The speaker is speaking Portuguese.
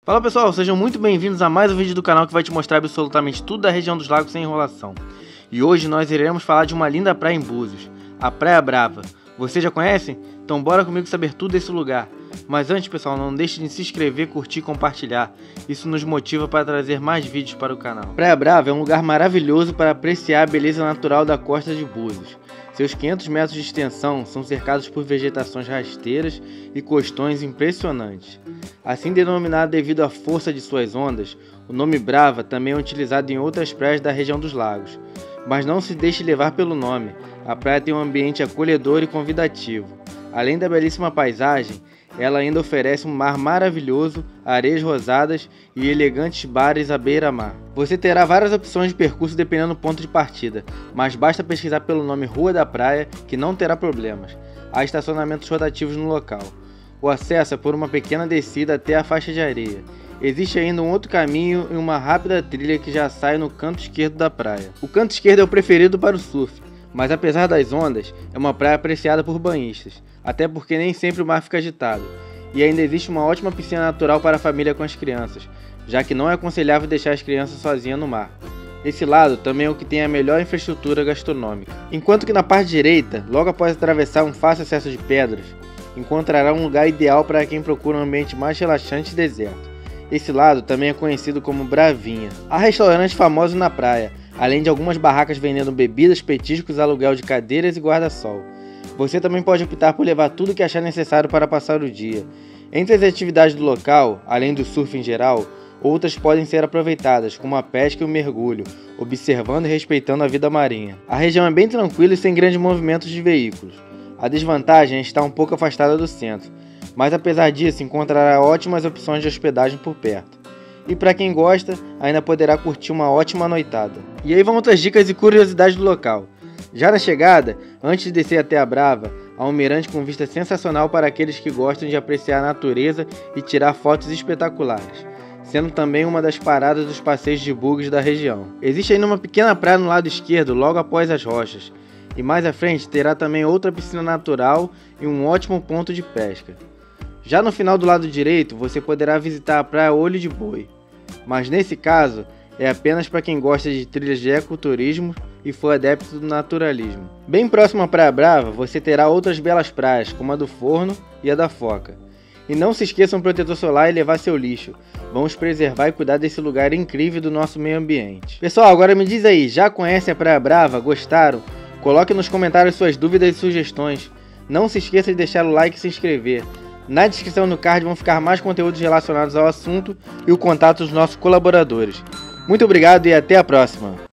Fala pessoal, sejam muito bem-vindos a mais um vídeo do canal que vai te mostrar absolutamente tudo da região dos lagos sem enrolação. E hoje nós iremos falar de uma linda praia em Búzios, a Praia Brava. Vocês já conhecem? Então bora comigo saber tudo desse lugar. Mas antes pessoal, não deixe de se inscrever, curtir e compartilhar. Isso nos motiva para trazer mais vídeos para o canal. Praia Brava é um lugar maravilhoso para apreciar a beleza natural da costa de Búzios. Seus 500 metros de extensão são cercados por vegetações rasteiras e costões impressionantes. Assim denominado devido à força de suas ondas, o nome Brava também é utilizado em outras praias da região dos lagos. Mas não se deixe levar pelo nome, a praia tem um ambiente acolhedor e convidativo. Além da belíssima paisagem, ela ainda oferece um mar maravilhoso, areias rosadas e elegantes bares à beira-mar. Você terá várias opções de percurso dependendo do ponto de partida, mas basta pesquisar pelo nome Rua da Praia que não terá problemas. Há estacionamentos rotativos no local. O acesso é por uma pequena descida até a faixa de areia. Existe ainda um outro caminho e uma rápida trilha que já sai no canto esquerdo da praia. O canto esquerdo é o preferido para o surf, mas apesar das ondas, é uma praia apreciada por banhistas, até porque nem sempre o mar fica agitado. E ainda existe uma ótima piscina natural para a família com as crianças, já que não é aconselhável deixar as crianças sozinhas no mar. Esse lado também é o que tem a melhor infraestrutura gastronômica. Enquanto que na parte direita, logo após atravessar um fácil acesso de pedras, encontrará um lugar ideal para quem procura um ambiente mais relaxante e deserto. Esse lado também é conhecido como Bravinha. Há restaurantes famosos na praia, além de algumas barracas vendendo bebidas, petiscos, aluguel de cadeiras e guarda-sol. Você também pode optar por levar tudo o que achar necessário para passar o dia. Entre as atividades do local, além do surf em geral, outras podem ser aproveitadas, como a pesca e o mergulho, observando e respeitando a vida marinha. A região é bem tranquila e sem grandes movimentos de veículos. A desvantagem é estar um pouco afastada do centro, mas apesar disso encontrará ótimas opções de hospedagem por perto. E para quem gosta, ainda poderá curtir uma ótima noitada. E aí vão outras dicas e curiosidades do local. Já na chegada, antes de descer até a Brava, há um mirante com vista sensacional para aqueles que gostam de apreciar a natureza e tirar fotos espetaculares, sendo também uma das paradas dos passeios de bugs da região. Existe ainda uma pequena praia no lado esquerdo, logo após as rochas, e mais à frente terá também outra piscina natural e um ótimo ponto de pesca. Já no final do lado direito, você poderá visitar a praia Olho de Boi, mas nesse caso é apenas para quem gosta de trilhas de ecoturismo e for adepto do naturalismo. Bem próximo à Praia Brava, você terá outras belas praias, como a do Forno e a da Foca. E não se esqueçam do protetor solar e levar seu lixo. Vamos preservar e cuidar desse lugar incrível do nosso meio ambiente. Pessoal, agora me diz aí, já conhecem a Praia Brava? Gostaram? Coloque nos comentários suas dúvidas e sugestões. Não se esqueça de deixar o like e se inscrever. Na descrição do card vão ficar mais conteúdos relacionados ao assunto e o contato dos nossos colaboradores. Muito obrigado e até a próxima!